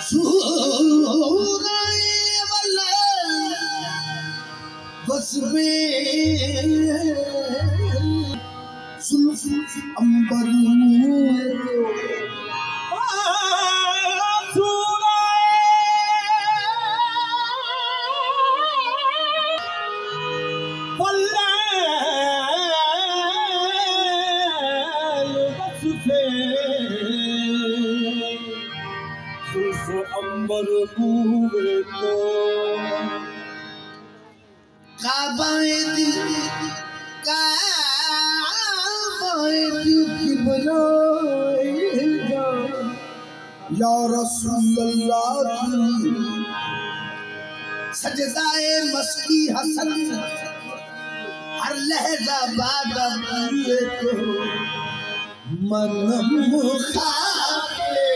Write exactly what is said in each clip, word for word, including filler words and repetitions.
सुगाए वाला बस में सुल्फ अंबर अंबर पूरे को काबाए दिल काबाए दिल की बनाएगा या रसूल अल्लाह सजदाए मस्की हसन हर लहजा बाद पूरे को मन मुखाते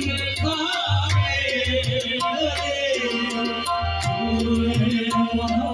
Oh